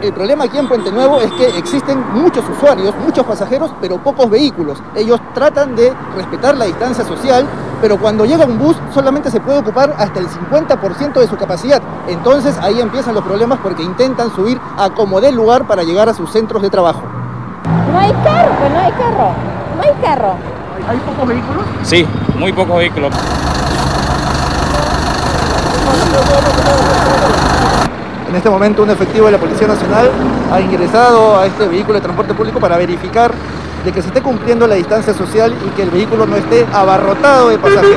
El problema aquí en Puente Nuevo es que existen muchos usuarios, muchos pasajeros, pero pocos vehículos. Ellos tratan de respetar la distancia social, pero cuando llega un bus solamente se puede ocupar hasta el 50% de su capacidad. Entonces ahí empiezan los problemas porque intentan subir a como dé lugar para llegar a sus centros de trabajo. No hay carro, pues no hay carro. No hay carro. ¿Hay pocos vehículos? Sí, muy pocos vehículos. En este momento un efectivo de la Policía Nacional ha ingresado a este vehículo de transporte público para verificar de que se esté cumpliendo la distancia social y que el vehículo no esté abarrotado de pasajeros.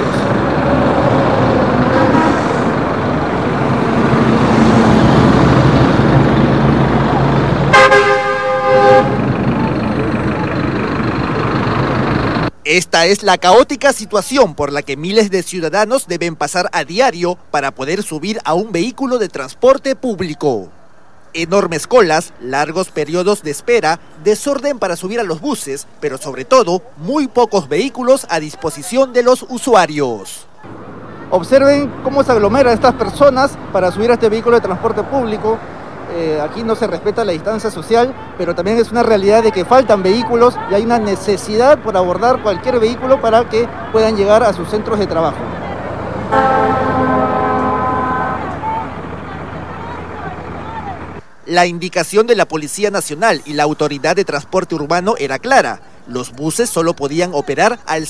Esta es la caótica situación por la que miles de ciudadanos deben pasar a diario para poder subir a un vehículo de transporte público. Enormes colas, largos periodos de espera, desorden para subir a los buses, pero sobre todo, muy pocos vehículos a disposición de los usuarios. Observen cómo se aglomeran estas personas para subir a este vehículo de transporte público. Aquí no se respeta la distancia social, pero también es una realidad de que faltan vehículos y hay una necesidad por abordar cualquier vehículo para que puedan llegar a sus centros de trabajo. La indicación de la Policía Nacional y la Autoridad de Transporte Urbano era clara. Los buses solo podían operar al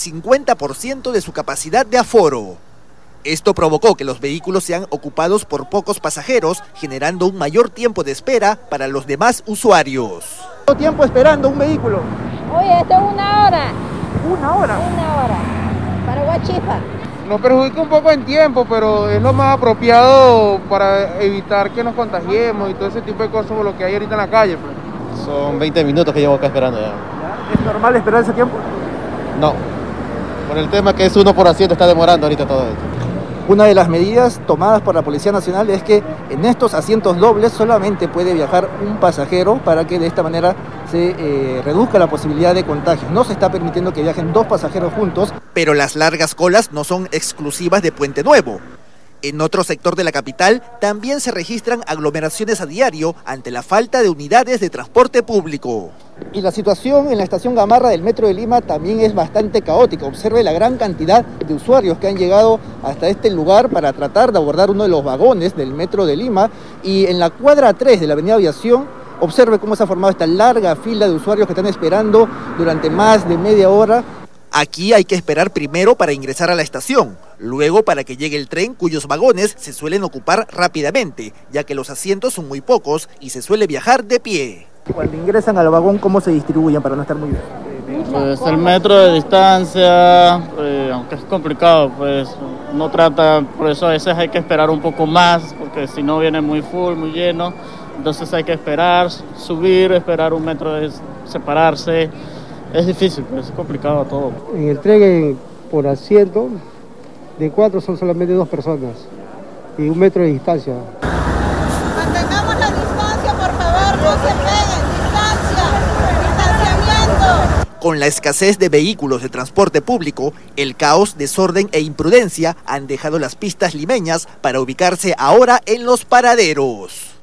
50% de su capacidad de aforo. Esto provocó que los vehículos sean ocupados por pocos pasajeros, generando un mayor tiempo de espera para los demás usuarios. ¿Cuánto tiempo esperando un vehículo? Oye, esto es 1 hora. ¿1 hora? 1 hora. Para Huachipa. Nos perjudica un poco en tiempo, pero es lo más apropiado para evitar que nos contagiemos y todo ese tipo de cosas como lo que hay ahorita en la calle. Pues. Son 20 minutos que llevo acá esperando ya. ¿Es normal esperar ese tiempo? No, por el tema que es 1 por asiento está demorando ahorita todo esto. Una de las medidas tomadas por la Policía Nacional es que en estos asientos dobles solamente puede viajar un pasajero para que de esta manera se reduzca la posibilidad de contagios. No se está permitiendo que viajen 2 pasajeros juntos. Pero las largas colas no son exclusivas de Puente Nuevo. En otro sector de la capital también se registran aglomeraciones a diario ante la falta de unidades de transporte público. Y la situación en la estación Gamarra del Metro de Lima también es bastante caótica. Observe la gran cantidad de usuarios que han llegado hasta este lugar para tratar de abordar uno de los vagones del Metro de Lima. Y en la cuadra 3 de la Avenida Aviación, observe cómo se ha formado esta larga fila de usuarios que están esperando durante más de media hora. Aquí hay que esperar primero para ingresar a la estación, luego para que llegue el tren cuyos vagones se suelen ocupar rápidamente, ya que los asientos son muy pocos y se suele viajar de pie. Cuando ingresan al vagón, ¿cómo se distribuyen para no estar muy bien? Pues el metro de distancia, aunque es complicado, pues no trata, por eso a veces hay que esperar un poco más, porque si no viene muy full, muy lleno, entonces hay que esperar, subir, esperar un metro de separarse. Es difícil, pues es complicado todo. En el tren por asiento de 4 son solamente 2 personas y 1 metro de distancia. Mantengamos la distancia, por favor, no se peguen, distanciamiento. Con la escasez de vehículos de transporte público, el caos, desorden e imprudencia han dejado las pistas limeñas para ubicarse ahora en los paraderos.